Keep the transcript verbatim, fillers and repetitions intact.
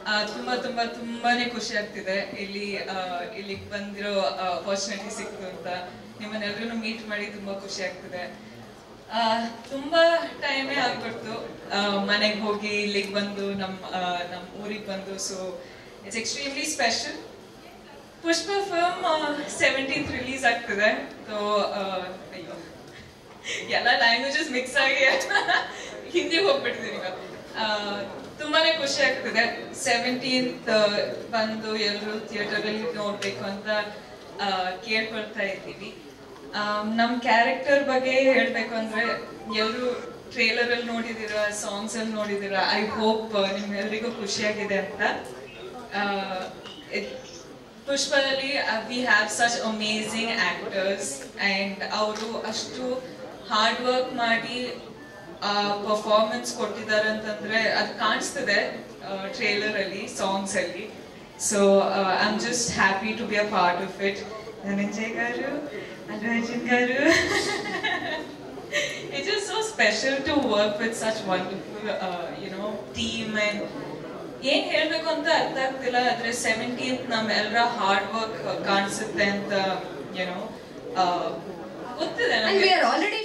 ತುಂಬಾ ತುಂಬಾ ತುಂಬಾನೇ ಖುಷಿ ಆಗ್ತಿದೆ ಇಲ್ಲಿ ಇಲ್ಲಿಗೆ ಬಂದಿರೋ ಅಪರ್ಚುನಿಟಿ ಸಿಕ್ತು ಅಂತ ನಿಮ್ಮನ್ನೆಲ್ಲರೂ ಮೀಟ್ ಮಾಡಿ ತುಂಬಾ ಖುಷಿ ಆಗ್ತಿದೆ. ತುಂಬಾ ಟೈಮೇ ಆಗ್ಬಿಡ್ತು ಮನೆಗೆ ಹೋಗಿ ಇಲ್ಲಿಗೆ ಬಂದು ನಮ್ಮ ನಮ್ಮ ಊರಿಗೆ ಬಂದು. So it's extremely special. Pushpa film seventeenth release ಆಗ್ತಿದೆ. ಸೊ ಅಯ್ಯೋ ಎಲ್ಲ ಲ್ಯಾಂಗ್ವೇಜಸ್ ಮಿಕ್ಸ್ ಆಗಿ ಹಿಂದಿಗೆ ಹೋಗ್ಬಿಟ್ಟಿದ್ದೀನಿ ಈಗ. ತುಂಬಾನೇ ಖುಷಿ ಆಗ್ತಿದೆ. ಸೆವೆಂಟೀನ್ತ್ ಬಂದು ಎಲ್ಲರೂ ಥಿಯೇಟರ್ ಅಲ್ಲಿ ನೋಡ್ಬೇಕು ಅಂತ ಕೇಳ್ಕೊಳ್ತಾ ಇದ್ದೀವಿ. ನಮ್ ಕ್ಯಾರೆಕ್ಟರ್ ಬಗ್ಗೆ ಹೇಳ್ಬೇಕು ಅಂದ್ರೆ ಎಲ್ಲರೂ ಟ್ರೇಲರ್ ಅಲ್ಲಿ ನೋಡಿದಿರ, ಸಾಂಗ್ಸ್ ಅಲ್ಲಿ ನೋಡಿದಿರ. ಐ ಹೋಪ್ ನಿಮ್ಮೆಲ್ಲರಿಗೂ ಖುಷಿಯಾಗಿದೆ ಅಂತ. ಪುಷ್ಪದಲ್ಲಿ we have such amazing actors and ಅವರು ಅಷ್ಟು ಹಾರ್ಡ್ ವರ್ಕ್ ಮಾಡಿ ಪರ್ಫಾರ್ಮೆನ್ಸ್ ಕೊಟ್ಟಿದ್ದಾರೆ ಅಂತಂದ್ರೆ ಅದು ಕಾಣಿಸ್ತಿದೆ ಟ್ರೇಲರ್ ಅಲ್ಲಿ, ಸಾಂಗ್ಸ್ ಅಲ್ಲಿ. So I am just happy to be a part of it. Dhananjay garu, Allu Arjun garu. It's just so special to work with such wonderful, uh, you know, team. And ಏನ್ ಹೇಳ್ಬೇಕು ಅಂತ ಅರ್ಥ ಆಗ್ತಿಲ್ಲ. ಆದ್ರೆ seventeenth ನಮ್ಮೆಲ್ಲರ hard work ಕಾಣಿಸುತ್ತೆ ಅಂತ, YONO ಗೊತ್ತಿದೆ ನಮಗೆ.